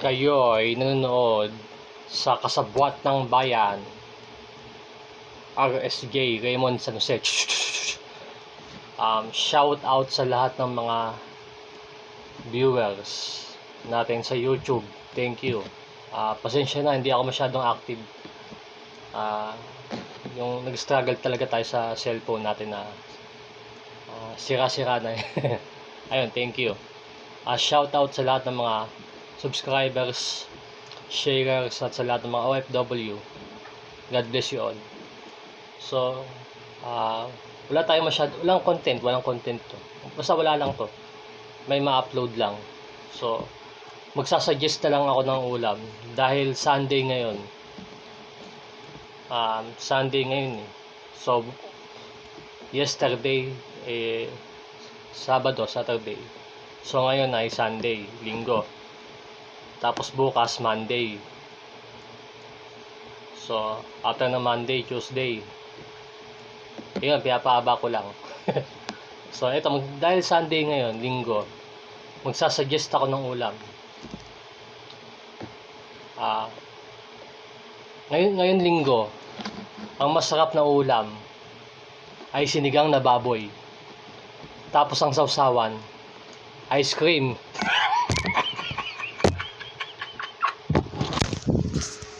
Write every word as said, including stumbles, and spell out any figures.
kayo ay nanonood sa Kasabwat ng Bayan, R S J Raymond San Jose. Um, shout out sa lahat ng mga viewers natin sa YouTube. Thank you. Uh, pasensya na, hindi ako masyadong active. Uh, yung nag-struggle talaga tayo sa cellphone natin na uh, sira-sira na. Ayun, thank you. Uh, shout out sa lahat ng mga subscribers, sharers, at sa lahat ng mga O F W. God bless you all. So, uh, wala tayong masyado, walang content, walang content to. Basta wala lang to. May ma-upload lang. So, magsasuggest na lang ako ng ulam dahil Sunday ngayon. Um, Sunday ngayon eh. So, yesterday, eh, Sabado, Saturday. So, ngayon ay Sunday, Linggo. Tapos bukas, Monday. So, after na Monday, Tuesday. Yun, pinapahaba ko lang. So, ito, dahil Sunday ngayon, Linggo, magsasuggest ako ng ulam. Ah, ngayon, ngayon Linggo, ang masarap na ulam ay sinigang na baboy. Tapos ang sausawan, ice cream.